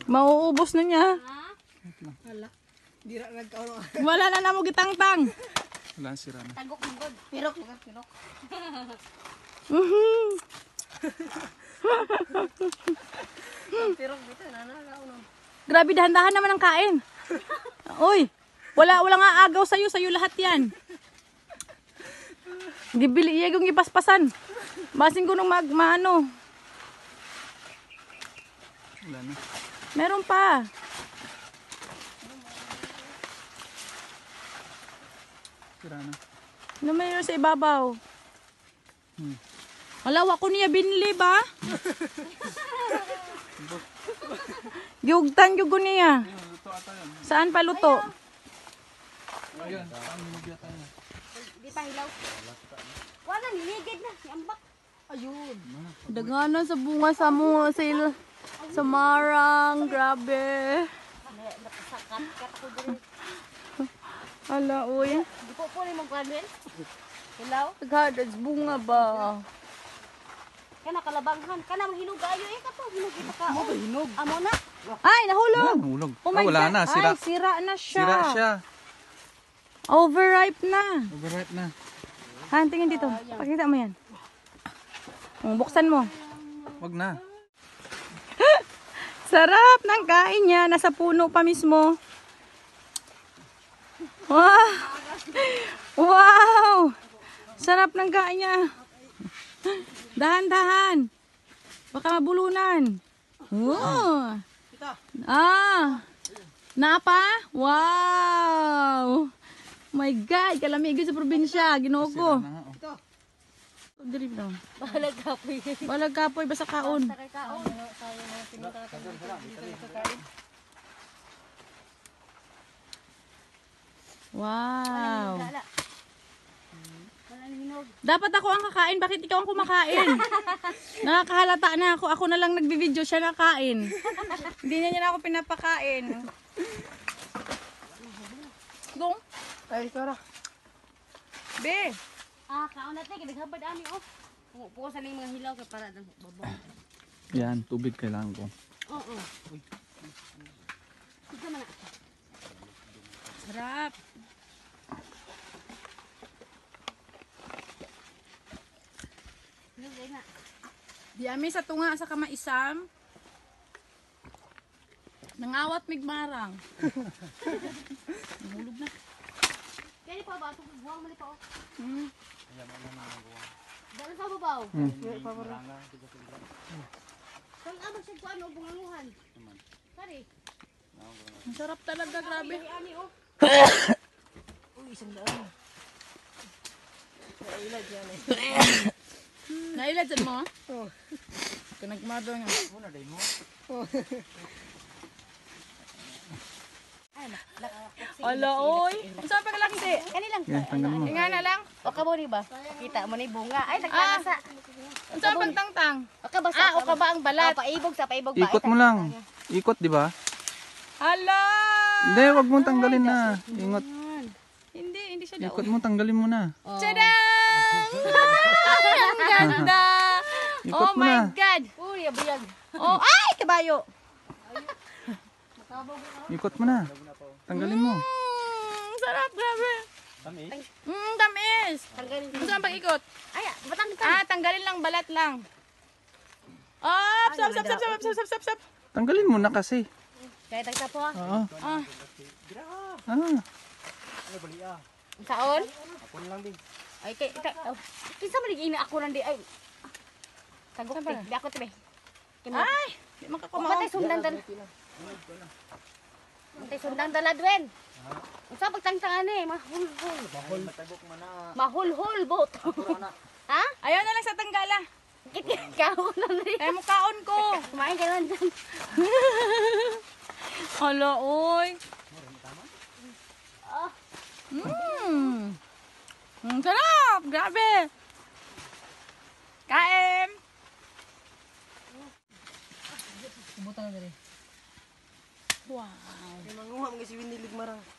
Mauubos na niya. Hala. Dira nagkaroon. Wala na namo gitangtang. Wala sira na. Tagok ng god. Pirok. Pirok dito nanagaw. Grabe, dahan-dahan naman ang kain. Uy, wala nga agaw sa'yo lahat yan. Gibili iya yung ipaspasan. Basin ko nung maano. Wala na. Meron pa. Sira na. Ano mayroon sa ibabaw? Wala, ko niya binili ba? Giugtan yung niya. Luto ata yan. Saan pa luto? Ayan, saan minigya tayo? Di pa hilaw. Wala, niligid na. Ambak. Ayun. Daganan sa bunga sa mo sa marang. Grabe. Sakat ako dito. Ala, uy. Di po rin mong kanil. Hilaw. Tagadas bunga ba? Kana kalabanghan. Kana mahinog ayo eh kato. Hinog ito ka. Amo ba hinog? Amo na. Ay, nahulog. Nahulog. Oh my wala God. na, sira. Ay, sira na siya. Sira siya. Overripe na. Overripe na. Han, tingin dito. Pakita mo yan. Buksan mo. Wag na. Sarap ng kain niya. Nasa puno pa mismo. Wow! Wow! Sarap ng kain niya. Dahan-dahan. Baka mabulunan. Wow! Ah! Napa? Wow! My God! Kalamig sa probinsya. Ginoo ko. Dili no. Balag kapoy. Balag kapoy basta kaon. Sakay kaon. Tayo na pinagkakain. Wow. Wala. Wala hinog. Dapat ako ang kakain. Bakit ikaw ang kumakain? Nakakahalata na ako. Ako na lang nagbibideo, siya nakain. Hindi niya na ako pinapakain. Gong? Ay, tara. Be. Kaon natin. Kinaghabad ani oh. Puko sa mga hilaw kay para ng babaw. Yan, tubig kailangan ko. Oo. Sige man. Sarap. Di ami sa tunga sa kamaisam. Nangawat migmarang. Nahulog na. Kaya pa ba? Buwang mali pa oh. Dala sa babaw. Kung abang siya ko ano, bunganguhan. Kari. Ang sarap talaga, grabe. Ani oh. Uy, isang daan. Nailad yan eh. Nailad dyan mo? Oo. Kanagmado nga. Una day mo. Ala, oy. Saan pa kalaki di? Kanilang. Yan, tanggal mo. Nga na lang. O ka mo ba? Kita mo na yung bunga. Ay, nagkanasa. Saan pang tangtang? O ka ba Ah, o ka ba ang balat? Paibog sa paibog ba? Ikot mo lang. Ikot, di ba? Hala! Hindi, wag mo tanggalin na. Ingot. Hindi siya daw. Ikot mo, tanggalin mo na. Tadang! Ay, ang ganda! Ikot Oh mo my na. God! Uy, abiyag. Oh, ay, kabayo! Ikot mo na. Tanggalin mo. Sarap, grabe. Tamis. Tanggalin ko. Gusto ang pag-ikot? Ay, batang Tanggalin lang, balat lang. Oh, sap. Tanggalin mo na kasi. Kaya tagtapo ha. Oo. Ah, Saon? Ay, kinsa man ina ako nandi ay. Tagok ti, di ako tibe. ay, di man ka kumaon. Matay sundan dal. Matay sundan dala dwen. Unsa pagtangtangan eh, mahulhul. Mahulhul bot. Ha? Ayaw na lang sa tanggala. Kaon na rin. Ay, mukhaon ko. Kumain ka lang dyan. Hala, oy. Ah. Sarap, grabe. Kain. Butang na rin. Wow. Manguha mga si Winnie Ligmarang.